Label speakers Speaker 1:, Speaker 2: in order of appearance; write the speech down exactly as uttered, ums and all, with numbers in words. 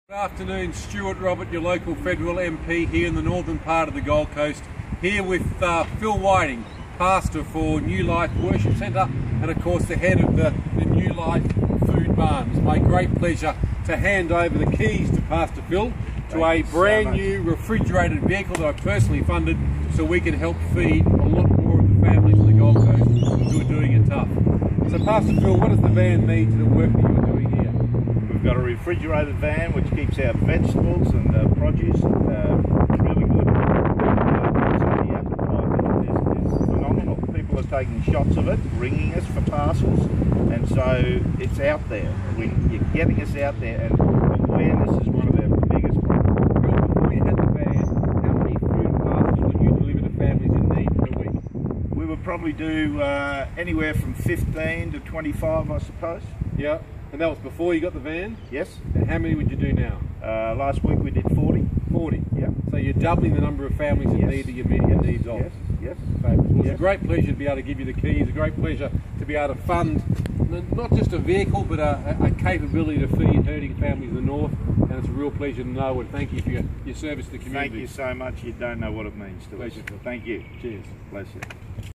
Speaker 1: Good afternoon, Stuart Robert, your local federal M P here in the northern part of the Gold Coast, here with uh, Phil Whiting, pastor for New Life Worship Centre and of course the head of the, the New Life Food Barn. It's my great pleasure to hand over the keys to Pastor Phil to a brand new refrigerated vehicle that I personally funded so we can help feed a lot more of the families in the Gold Coast who are doing it tough. So Pastor Phil, what does the van need to the work that you're doing here?
Speaker 2: We've got a refrigerated van which keeps our vegetables and uh, produce uh, really good. Uh, so the advertising is, is phenomenal. People are taking shots of it, ringing us for parcels, and so it's out there. We, you're getting us out there, and awareness is one of our biggest problems.
Speaker 1: Well, before you had the van, how many food parcels would you deliver to families in need per week?
Speaker 2: We would probably do uh, anywhere from fifteen to twenty-five, I suppose.
Speaker 1: Yeah. And that was before you got the van?
Speaker 2: Yes.
Speaker 1: And how many would you do now?
Speaker 2: Uh, last week we did forty.
Speaker 1: forty?
Speaker 2: Yeah.
Speaker 1: So you're doubling the number of families in
Speaker 2: Yes.
Speaker 1: need that you meet your needs of?
Speaker 2: Yes, yes.
Speaker 1: Fabulous. Well, it's
Speaker 2: Yes.
Speaker 1: a great pleasure to be able to give you the keys, a great pleasure to be able to fund n- not just a vehicle but a, a capability to feed hurting families in the north, and it's a real pleasure to know, and thank you for your, your service to the community.
Speaker 2: Thank you so much. You don't know what it means to us.
Speaker 1: Pleasure.
Speaker 2: Thank you.
Speaker 1: Cheers.
Speaker 2: Bless you.